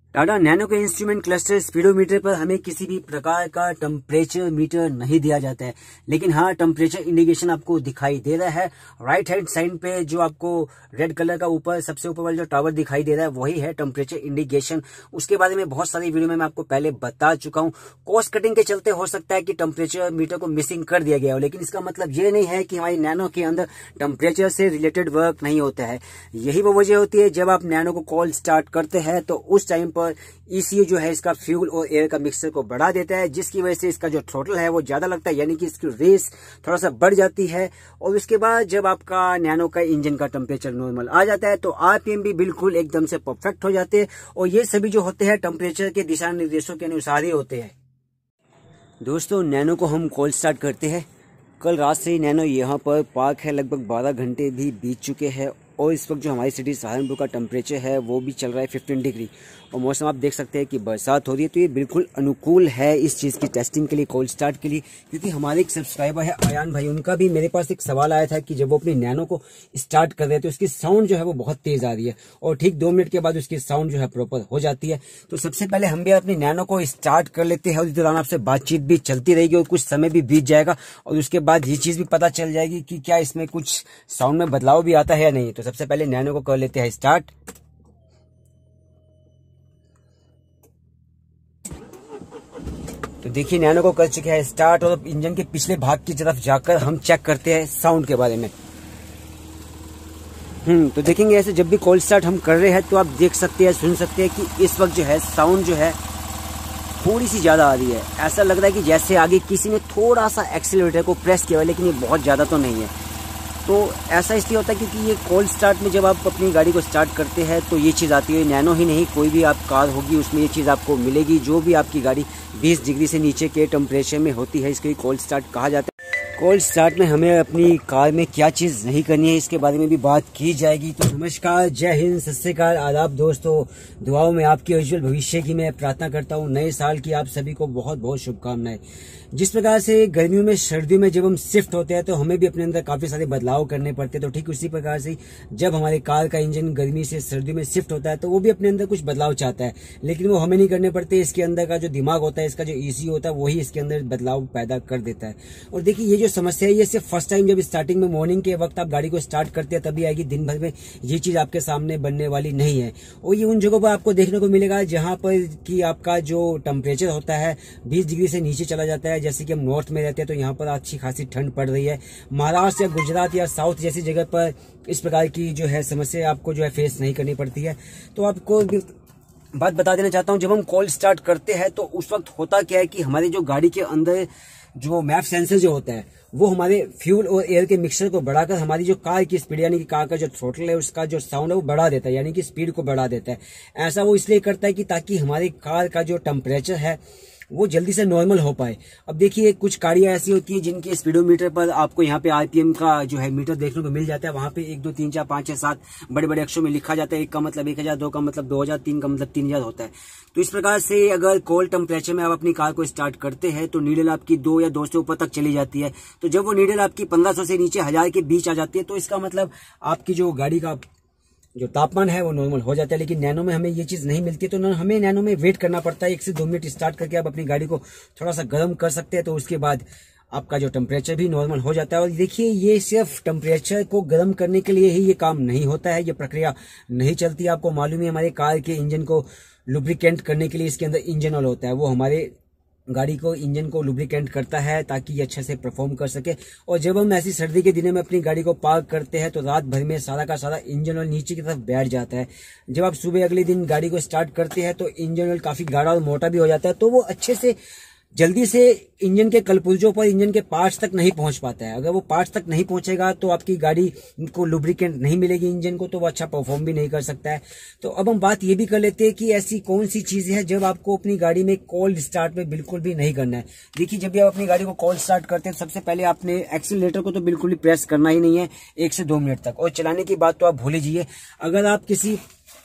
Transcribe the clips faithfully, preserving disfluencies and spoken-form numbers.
Tata Nano के instrument cluster speedometer पर हमें किसी भी प्रकार का टेम्परेचर मीटर नहीं दिया जाता है, लेकिन हाँ टेम्परेचर इंडिकेशन आपको दिखाई दे रहा है। राइट हैंड साइड पे जो आपको रेड कलर का ऊपर सबसे ऊपर वाला जो टावर दिखाई दे रहा है वही है टेम्परेचर इंडिकेशन। उसके बारे में बहुत सारी वीडियो में मैं आपको पहले बता चुका हूँ। कॉस्ट कटिंग के चलते हो सकता है कि टेम्परेचर मीटर को मिसिंग कर दिया गया हो, लेकिन इसका मतलब ये नहीं है कि हमारी नैनो के अंदर टेम्परेचर से रिलेटेड वर्क नहीं होता है। यही वो वजह होती है जब आप नैनो को कॉल स्टार्ट करते हैं तो उस टाइम पर ईसीयू जो है इसका फ्यूल और एयर का मिक्सचर को बढ़ा देता है, जिसकी वजह से इसका जो थ्रोटल है वो ज्यादा लगता है, यानी कि इसकी रेस थोड़ा सा बढ़ जाती है। और उसके बाद जब आपका नैनो का इंजन का टेम्परेचर नॉर्मल आ जाता है तो आरपीएम भी बिल्कुल एकदम से परफेक्ट हो जाते हैं। और ये सभी जो होते हैं टेम्परेचर के दिशा निर्देशों के अनुसार ही होते हैं। दोस्तों, नैनो को हम कॉल स्टार्ट करते हैं। कल रात से ही नैनो यहाँ पर पार्क है, लगभग बारह घंटे भी बीत चुके हैं और इस वक्त जो हमारी सिटी सहारनपुर का टेम्परेचर है वो भी चल रहा है पंद्रह डिग्री और मौसम आप देख सकते हैं कि बरसात हो रही है। तो ये बिल्कुल अनुकूल है इस चीज़ की टेस्टिंग के लिए, कॉल स्टार्ट के लिए। क्योंकि हमारे एक सब्सक्राइबर है आयान भाई, उनका भी मेरे पास एक सवाल आया था कि जब वो अपनी नैनो को स्टार्ट कर रहे हैं तो उसकी साउंड जो है वो बहुत तेज आ रही है और ठीक दो मिनट के बाद उसकी साउंड जो है प्रॉपर हो जाती है। तो सबसे पहले हम भी अपनी नैनो को स्टार्ट कर लेते हैं और इस दौरान आपसे बातचीत भी चलती रहेगी और कुछ समय भी बीत जाएगा और उसके बाद ये चीज़ भी पता चल जाएगी कि क्या इसमें कुछ साउंड में बदलाव भी आता है या नहीं। तो सबसे पहले नैनो को कर लेते हैं स्टार्ट। तो देखिए नैनो को कर चुके हैं स्टार्ट और इंजन के पिछले भाग की तरफ जाकर हम चेक करते हैं साउंड के बारे में। हम्म तो देखेंगे ऐसे जब भी कॉल स्टार्ट हम कर रहे हैं तो आप देख सकते हैं, सुन सकते हैं कि इस वक्त जो है साउंड जो है थोड़ी सी ज्यादा आ रही है। ऐसा लग रहा है कि जैसे आगे किसी ने थोड़ा सा एक्सीलरेटर को प्रेस किया है, लेकिन ये बहुत ज्यादा तो नहीं है। तो ऐसा इसलिए होता है क्योंकि ये कॉल स्टार्ट में जब आप अपनी गाड़ी को स्टार्ट करते हैं तो ये चीज़ आती है। नैनो ही नहीं, कोई भी आप कार होगी उसमें ये चीज़ आपको मिलेगी। जो भी आपकी गाड़ी बीस डिग्री से नीचे के टेम्परेचर में होती है इसको कॉल स्टार्ट कहा जाता है। कॉल स्टार्ट में हमें अपनी कार में क्या चीज़ नहीं करनी है इसके बारे में भी बात की जाएगी। तो नमस्कार, जय हिंद, सत श्री अकाल, आदाब दोस्तों। दुआओं में आपके उज्जवल भविष्य की मैं प्रार्थना करता हूँ। नए साल की आप सभी को बहुत बहुत शुभकामनाएं। जिस प्रकार से गर्मियों में सर्दियों में जब हम शिफ्ट होते हैं तो हमें भी अपने अंदर काफी सारे बदलाव करने पड़ते हैं। तो ठीक उसी प्रकार से जब हमारे कार का इंजन गर्मी से सर्दियों में शिफ्ट होता है तो वो भी अपने अंदर कुछ बदलाव चाहता है, लेकिन वो हमें नहीं करने पड़ते। इसके अंदर का जो दिमाग होता है, इसका जो ईसीयू होता है, वही इसके अंदर बदलाव पैदा कर देता है। और देखिए ये जो समस्या है ये सिर्फ फर्स्ट टाइम जब स्टार्टिंग में मॉर्निंग के वक्त आप गाड़ी को स्टार्ट करते हैं तभी आएगी। दिन भर में ये चीज आपके सामने बनने वाली नहीं है। और ये उन जगहों पर आपको देखने को मिलेगा जहां पर कि आपका जो टेम्परेचर होता है बीस डिग्री से नीचे चला जाता है। जैसे कि हम नॉर्थ में रहते हैं तो यहाँ पर अच्छी खासी ठंड पड़ रही है। महाराष्ट्र या गुजरात या साउथ जैसी जगह पर इस प्रकार की जो है समस्या आपको जो है फेस नहीं करनी पड़ती है। तो आपको बात बता देना चाहता हूँ, जब हम कॉल स्टार्ट करते हैं तो उस वक्त होता क्या है कि हमारी जो गाड़ी के अंदर जो मैप सेंसर जो होता है वो हमारे फ्यूल और एयर के मिक्सचर को बढ़ाकर हमारी जो कार की स्पीड यानी कि कार का जो थ्रोटल है उसका जो साउंड है वो बढ़ा देता है, यानी कि स्पीड को बढ़ा देता है। ऐसा वो इसलिए करता है कि ताकि हमारी कार का जो टेम्परेचर है वो जल्दी से नॉर्मल हो पाए। अब देखिए कुछ गाड़ियां ऐसी होती है जिनके स्पीडोमीटर पर आपको यहाँ पे आरपीएम का जो है मीटर देखने को मिल जाता है। वहां पे एक दो तीन चार पांच छह सात बड़े बड़े अक्षरों में लिखा जाता है। एक का मतलब एक हजार, दो का मतलब दो हजार, तीन का मतलब तीन हजार होता है। तो इस प्रकार से अगर कॉल टेम्परेचर में आप अपनी कार को स्टार्ट करते हैं तो नीडल आपकी दो या दो से ऊपर तक चली जाती है। तो जब वो नीडल आपकी पंद्रह सौ से नीचे हजार के बीच आ जाती है तो इसका मतलब आपकी जो गाड़ी का जो तापमान है वो नॉर्मल हो जाता है। लेकिन नैनो में हमें ये चीज नहीं मिलती, तो हमें नैनो में वेट करना पड़ता है। एक से दो मिनट स्टार्ट करके आप अपनी गाड़ी को थोड़ा सा गर्म कर सकते हैं तो उसके बाद आपका जो टेम्परेचर भी नॉर्मल हो जाता है। और देखिए ये सिर्फ टेम्परेचर को गर्म करने के लिए ही ये काम नहीं होता है, ये प्रक्रिया नहीं चलती। आपको मालूम है हमारे कार के इंजन को लुब्रिकेंट करने के लिए इसके अंदर इंजन ऑयल होता है, वो हमारे गाड़ी को इंजन को लुब्रिकेंट करता है ताकि ये अच्छे से परफॉर्म कर सके। और जब हम ऐसी सर्दी के दिनों में अपनी गाड़ी को पार्क करते हैं तो रात भर में सारा का सारा इंजन ऑयल नीचे की तरफ बैठ जाता है। जब आप सुबह अगले दिन गाड़ी को स्टार्ट करते हैं तो इंजन ऑयल काफी गाढ़ा और मोटा भी हो जाता है, तो वो अच्छे से जल्दी से इंजन के कलपुर्जों पर इंजन के पार्ट्स तक नहीं पहुंच पाता है। अगर वो पार्ट्स तक नहीं पहुंचेगा तो आपकी गाड़ी को लुब्रिकेंट नहीं मिलेगी इंजन को, तो वो अच्छा परफॉर्म भी नहीं कर सकता है। तो अब हम बात ये भी कर लेते हैं कि ऐसी कौन सी चीजें हैं जब आपको अपनी गाड़ी में कोल्ड स्टार्ट में बिल्कुल भी नहीं करना है। देखिए जब भी आप अपनी गाड़ी को कोल्ड स्टार्ट करते हैं सबसे पहले आपने एक्सीलरेटर को तो बिल्कुल भी प्रेस करना ही नहीं है एक से दो मिनट तक, और चलाने की बात तो आप भूल लीजिए। अगर आप किसी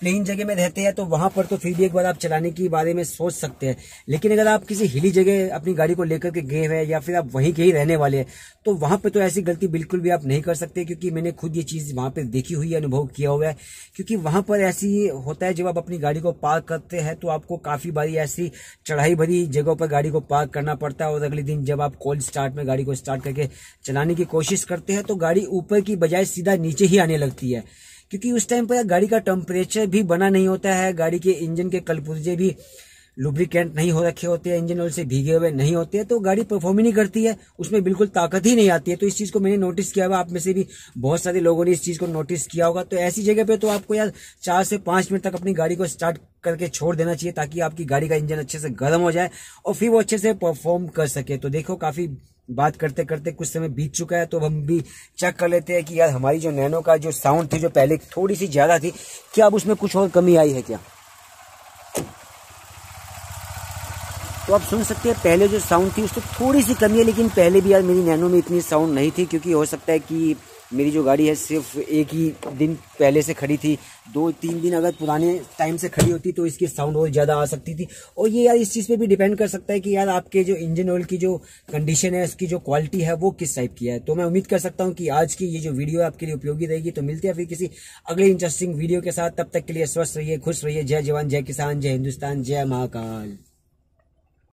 प्लेन जगह में रहते हैं तो वहां पर तो फिर भी एक बार आप चलाने के बारे में सोच सकते हैं, लेकिन अगर आप किसी हिली जगह अपनी गाड़ी को लेकर के गए हैं या फिर आप वहीं के ही रहने वाले हैं तो वहां पे तो ऐसी गलती बिल्कुल भी आप नहीं कर सकते, क्योंकि मैंने खुद ये चीज वहां पे देखी हुई है, अनुभव किया हुआ है। क्योंकि वहां पर ऐसी होता है, जब आप अपनी गाड़ी को पार्क करते हैं तो आपको काफी बारी ऐसी चढ़ाई भरी जगहों पर गाड़ी को पार्क करना पड़ता है, और अगले दिन जब आप कोल्ड स्टार्ट में गाड़ी को स्टार्ट करके चलाने की कोशिश करते हैं तो गाड़ी ऊपर की बजाय सीधा नीचे ही आने लगती है, क्योंकि उस टाइम पर गाड़ी का टेम्परेचर भी बना नहीं होता है, गाड़ी के इंजन के कलपुर्जे भी लुब्रिकेंट नहीं हो रखे होते हैं, इंजन ऑयल से भीगे हुए नहीं होते हैं, तो गाड़ी परफॉर्म ही नहीं करती है, उसमें बिल्कुल ताकत ही नहीं आती है। तो इस चीज को मैंने नोटिस किया हुआ, आप में से भी बहुत सारे लोगों ने इस चीज को नोटिस किया होगा। तो ऐसी जगह पे तो आपको यार चार से पांच मिनट तक अपनी गाड़ी को स्टार्ट करके छोड़ देना चाहिए, ताकि आपकी गाड़ी का इंजन अच्छे से गर्म हो जाए और फिर वो अच्छे से परफॉर्म कर सके। तो देखो, काफी बात करते करते कुछ समय बीत चुका है, तो हम भी चेक कर लेते हैं कि यार हमारी जो नैनो का जो साउंड थी, जो पहले थोड़ी सी ज्यादा थी, क्या अब उसमें कुछ और कमी आई है क्या। तो आप सुन सकते हैं पहले जो साउंड थी उसको थोड़ी सी कमी है, लेकिन पहले भी यार मेरी नैनो में इतनी साउंड नहीं थी, क्योंकि हो सकता है कि मेरी जो गाड़ी है सिर्फ एक ही दिन पहले से खड़ी थी, दो तीन दिन अगर पुराने टाइम से खड़ी होती तो इसकी साउंड और ज़्यादा आ सकती थी। और ये यार इस चीज़ पे भी डिपेंड कर सकता है कि यार आपके जो इंजन ऑयल की जो कंडीशन है, उसकी जो क्वालिटी है वो किस टाइप की है। तो मैं उम्मीद कर सकता हूँ कि आज की ये जो वीडियो है आपके लिए उपयोगी रहेगी। तो मिलते हैं फिर किसी अगले इंटरेस्टिंग वीडियो के साथ, तब तक के लिए स्वस्थ रहिए, खुश रहिए। जय जवान, जय किसान, जय हिंदुस्तान, जय महाकाल।